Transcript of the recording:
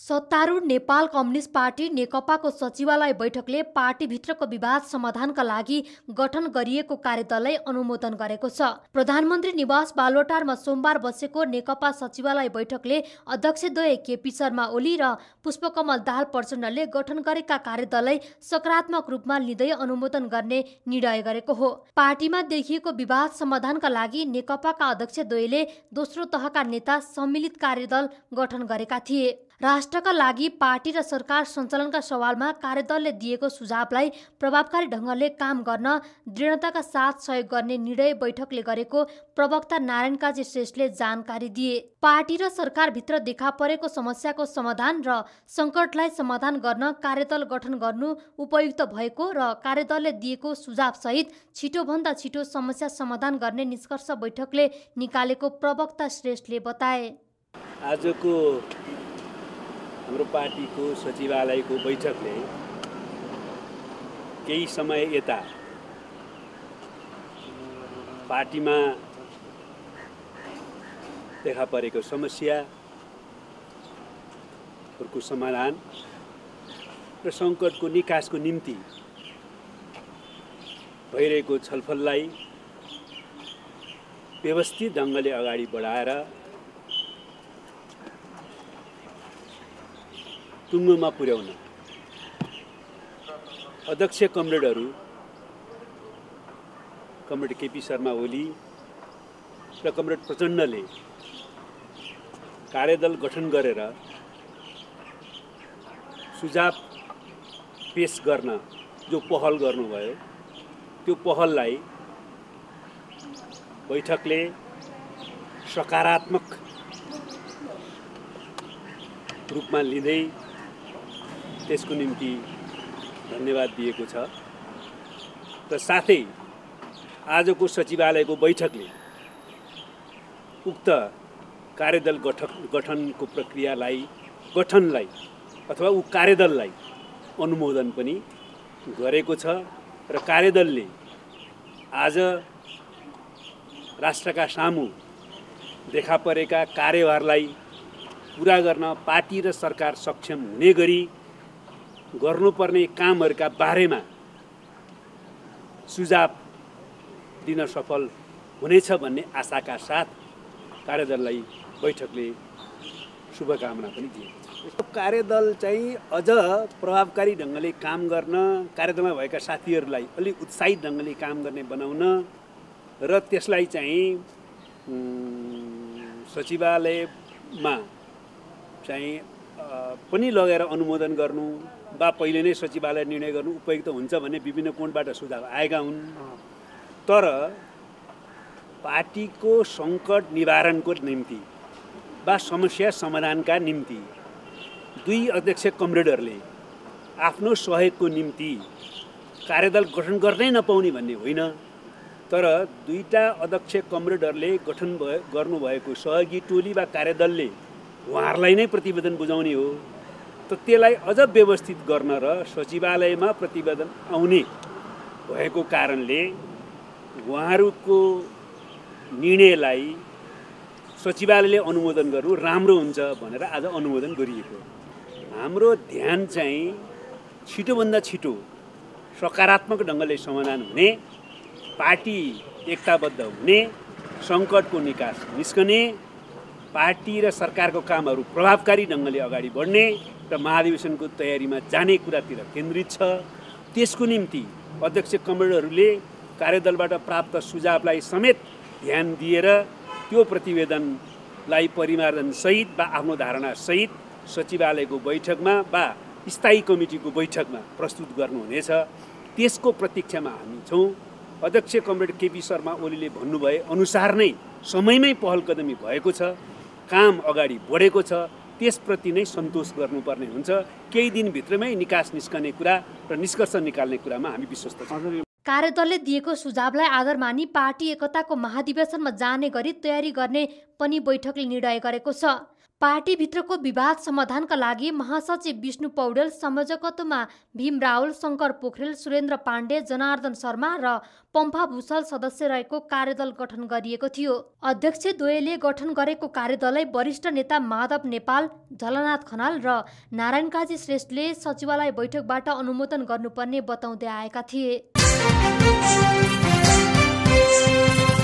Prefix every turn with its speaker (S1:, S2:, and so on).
S1: सत्तारूढ Nepal communist party नेकपाको सचिवालय बैठकले पार्टीभित्रको विवाद समाधानका लागि गठन गरिएको कार्यदललाई अनुमोदन गरेको छ। प्रधानमन्त्री निवास बालुवाटारमा सोमबार बसेको नेकपा सचिवालय बैठकले अध्यक्षद्वय केपी शर्मा ओली र पुष्पकमल दाहाल प्रचण्डले गठन गरेका कार्यदललाई सकारात्मक रूपमा लिँदै अनुमोदन गर्ने निर्णय गरेको हो। पार्टीमा देखिएको विवाद समाधानका लागि नेकपाका अध्यक्षद्वयले दोस्रो तहका नेता सम्मिलित कार्यदल गठन गरेका थिए। राष्ट्रका लागि पार्टी र सरकार सञ्चालनका सवालमा कार्यदलले दिएको सुझावलाई प्रभावकारी ढङ्गले काम गर्न दृढताका साथ सहयोग गर्ने निर्णय बैठकले गरेको प्रवक्ता नारायण काजी श्रेष्ठले जानकारी दिए। पार्टी र सरकारभित्र देखा परेको समस्याको समाधान र सङ्कटलाई समाधान गर्न कार्यदल गठन गर्नु उपयुक्त भएको र कार्यदलले दिएको सुझावसहित छिटोभन्दा छिटो समस्या समाधान गर्ने निष्कर्ष बैठकले निकालेको प्रवक्ता श्रेष्ठले बताए।
S2: आजको हाम्रो पार्टीको सचिवालयको बैठकले केही समय यता पार्टीमा देखा परेको समस्याहरूको समाधान र सङ्कटको निकासको निम्ति भइरहेको छलफललाई व्यवस्थित ढङ्गले अगाडि बढाएर टुङ्गोमा पुर्याउन अध्यक्ष कमरेड केपी शर्मा ओली र कमरेड प्रचण्डले कार्यदल गठन गरेर सुझाव पेश गर्न जो पहल गर्नुभयो त्यो पहललाई बैठकले सकारात्मक रूपमा लिँदै त्यसको निम्ति धन्यवाद दिएको छ र साथै आजको सचिवालयको बैठकले उक्त कार्यदल गठनको गठनलाई अथवा ऊ कार्यदललाई अनुमोदन पनि गरेको छ र कार्यदलले आज राष्ट्रका सामु देखा परेका कार्यभारलाई पुरा गर्न पार्टी र सरकार सक्षम हुने गरी गर्नुपर्ने कामहरूका बारेमा सुझाव दिन सफल हुनेछ भन्ने आशाका साथ कार्यदललाई बैठकले शुभकामना पनि दिएको छ। कार्यदल चाहिँ अझ प्रभावकारी ढङ्गले काम गर्न कार्यदलमा भएका साथीहरूलाई अलिक उत्साहित ढङ्गले काम गर्ने बनाउन र त्यसलाई चाहिँ सचिवालयमा चाहिँ पनि लगेर अनुमोदन गर्नु वा पहिले नै सचिवालय निर्णय गर्नु उपयुक्त हुन्छ भन्ने विभिन्न कोणबाट सुझाव आएका हुन्। तर पार्टीको सङ्कट निवारणको निम्ति वा समस्या समाधानका निम्ति दुई अध्यक्ष कमरेडहरूले आफ्नो सहयोगको निम्ति कार्यदल गठन गर्नै नपाउने भन्ने होइन, तर दुईटा अध्यक्ष कमरेडहरूले गठन गर्नुभएको सहयोगी टोली वा कार्यदलले उहाँहरूलाई नै प्रतिवेदन बुझाउने हो। त त्यसलाई अझ व्यवस्थित गर्न र सचिवालयमा प्रतिवेदन आउने भएको कारणले उहाँहरूको निर्णयलाई सचिवालयले अनुमोदन गर्नु राम्रो हुन्छ भनेर आज अनुमोदन गरिएको। हाम्रो ध्यान चाहिँ छिटोभन्दा छिटो सकारात्मक ढङ्गले समाधान हुने, पार्टी एकताबद्ध हुने, सङ्कटको निकास निस्कने, पार्टी र सरकारको कामहरू प्रभावकारी ढङ्गले अगाडि बढ्ने र महाधिवेशनको तयारीमा जाने कुरातिर केन्द्रित छ। त्यसको निम्ति अध्यक्ष कमरेडहरूले कार्यदलबाट प्राप्त सुझावलाई समेत ध्यान दिएर त्यो प्रतिवेदनलाई परिमार्जनसहित वा आफ्नो धारणासहित सचिवालयको बैठकमा वा स्थायी कमिटीको बैठकमा प्रस्तुत गर्नुहुनेछ। त्यसको प्रतीक्षामा हामी छौँ। अध्यक्ष कमरेड केपी शर्मा ओलीले भन्नुभए अनुसार नै समयमै पहल कदमी भएको छ, काम अगाडि बढेको छ, त्यसप्रति नै सन्तोष गर्नुपर्ने हुन्छ। केही दिनभित्रमै निकास निस्कने कुरा र निष्कर्ष निकाल्ने कुरामा हामी विश्वस्त छौँ।
S1: कार्यदलले दिएको सुझावलाई आधार मानी पार्टी एकताको महाधिवेशनमा जाने गरी तयारी गर्ने पनि बैठकले निर्णय गरेको छ। पार्टीभित्रको विवाद समाधानका लागि महासचिव विष्णु पौडेल, संयोजकत्वमा भीम रावल, शङ्कर पोखरेल, सुरेन्द्र पाण्डे, जनार्दन शर्मा र पम्फा भूषल सदस्य रहेको कार्यदल गठन गरिएको थियो। अध्यक्ष द्वयले गठन गरेको कार्यदललाई वरिष्ठ नेता माधव नेपाल, झलनाथ खनाल र नारायण काजी श्रेष्ठले सचिवालय बैठकबाट अनुमोदन गर्नुपर्ने बताउँदै आएका थिए।